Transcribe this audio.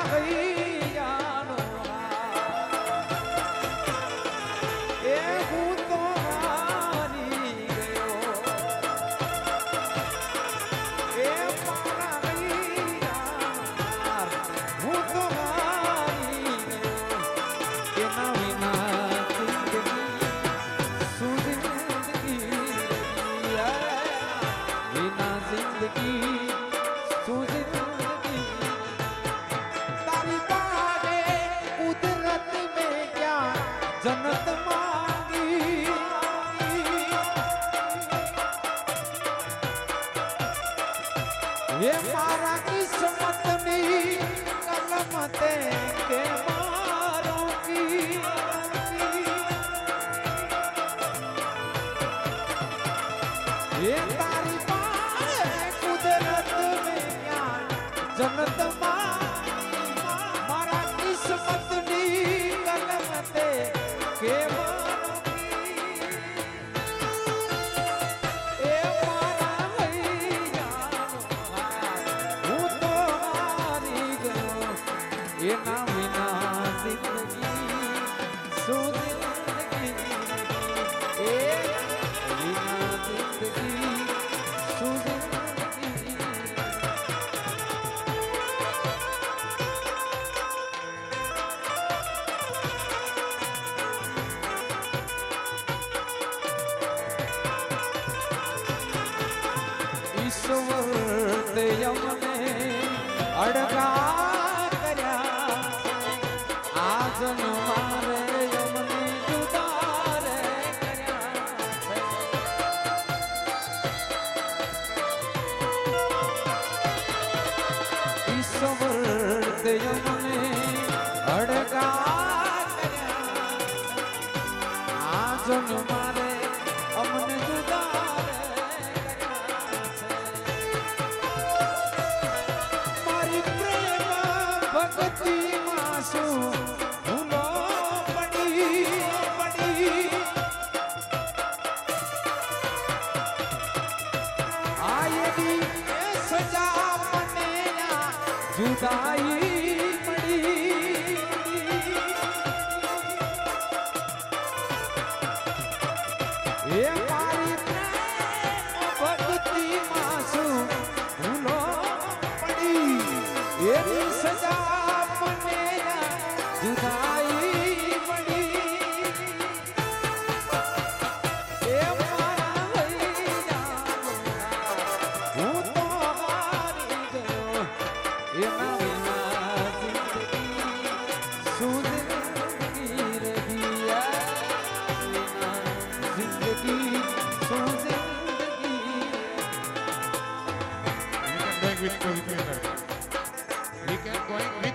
હૈયાનો એ હું તો હારી ગયો એ મારા હૈયા હું તો હારી ગયો એના વિના જિંદગી શું જિંદગી વિના જિંદગી શું જિંદગી તારી પાસે કુદરત में क्या जन्नत मांगी ये मारा किस्मत ની कलम ते के मारों की ये तारी पाए कुदरत में क्या जन्नत मारा किस्मत नी कलम ते के मारों की ए मारा भैया હું તો હારી ગયો એના વિના જિંદગી શું જિંદગી એ વિના જિંદગી શું જિંદગી ઈશ્વર તે અમને અડગા કર્યા આ જન્મારે અમને જુદા રે કર્યા ઈશ્વર તે અમને અડગા કર્યા આ જન્મારે અમને જુદા રે ભક્તિ માં શું ભૂલો પડી આયડી સજા મને જુદાઈ પડી એ મારી ભક્તિ માં શું ભૂલો પડી એની સજા મને જુદાઈ પડી એ મારા હૈયા હું તો હારી ગયો એના વિના જિંદગી શું જિંદગી રહી વિના જિંદગી શું જિંદગી with we can going with